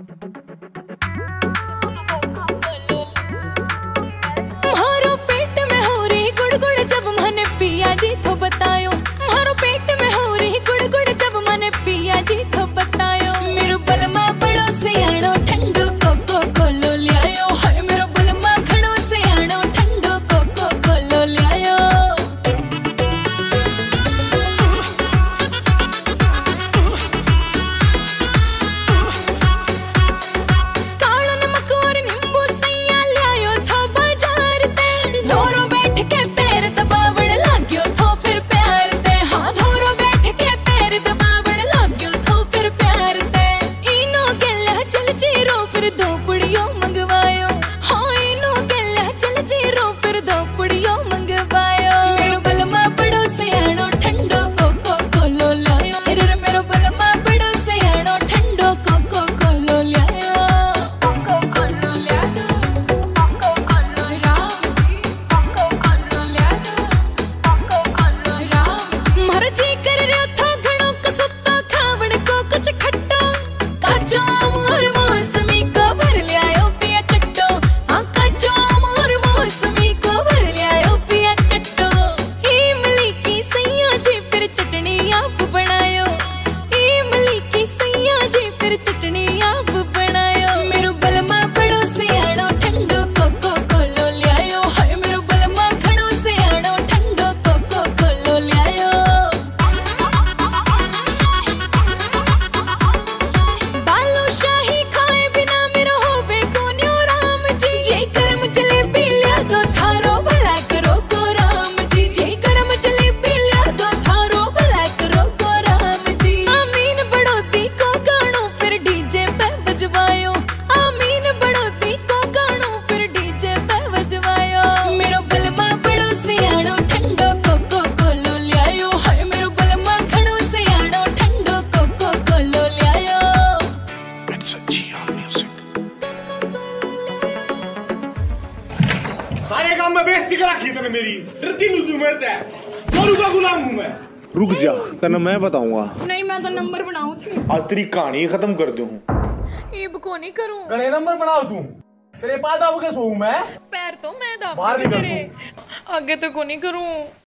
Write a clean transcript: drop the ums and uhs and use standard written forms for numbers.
मारो पेट में हो रही गुड़गुड़ जब मैंने पिया जी तो बतायो। मारो पेट में हो रही गुड़गुड़ जब मैंने पिया जी तो बतायो। मेरो बलमा बड़ो से आनो ठंडो कोको कोलो लियायो। हाय मेरो बलमा खड़ो से आनो ठंडो कोको कोलो लियायो। कालो नमक और नींबू सैया लियायो था बाजार ते। धोरो बैठ के पैर दबावण लाग्यो थो फिर प्यार ते। हाँ धोरो बैठ के पैर दबावण लाग्यो थो फिर प्यार ते। इनो गल्ला चल जीरो फिर दो पुड़ियो मंगवायो। हाँ इनो गल्ला चल जीरो फिर दो पुड़ियो मंगवायो। मेरो बलमा बड़ो से आनो ठंडो कोको कोलो लायो। हिरर मेरो बलमा बड़ो से आनो ठंडो कोको कोलो लायो। कोको कोलो लायो कोको कोलो राम जी। कोको कोलो लायो कोको कोलो राम। मारो जी कर रयो था घणो कसुत्ता खावण को कुछ खट्टा। काचो आम और मौसमी को भर लियायो पिया कट्टो। हाँ काचो आम और मौसमी को भर लियायो पिया कट्टो। इमली की सैया जी फिर चटनी आप बनायो। इमली की सैया जी फिर चटनी आप बनायो। मेरो बलमा बड़ो से आनो ठंडो कोको कोलो लियायो। हाय मेरो बलमा खड़ो से आनो ठंडो कोको कोलो लियायो। बालूशाही खाए बिना मेरो होवे कोन्यो राम जी। जे करम जलेबी लिया दो थारो भला करो को राम जी। जे करम जलेबी लिया दो थारो भला करो को राम जी। आमीन बड़ोती को गानो फिर डीजे पे बजवायो। आमीन बड़ोती को गानो फिर डीजे पे बजवायो। मेरो बलमा बड़ो से आनो ठंडो कोको कोलो लियायो। हाय मेरो बलमा खड़ो से आनो ठंडो कोको कोलो लियायो। It's a GR music. सारे काम में बेइज्जती करा की तूने मेरी। डरती नहीं तू मेरे से। जोरू का गुलाम हूँ मैं। रुक जा, तने मैं बताऊंगा। नहीं मैं तो नंबर बनाऊं थी। आज तेरी कहानी खत्म कर दूं। ये को नहीं करूं। करे नंबर बनाओ तू। तेरे पास आऊँ के सोऊं मैं। पैर तो मैं दाब बाहर निकल तेरे। आगे तो को नहीं करूं।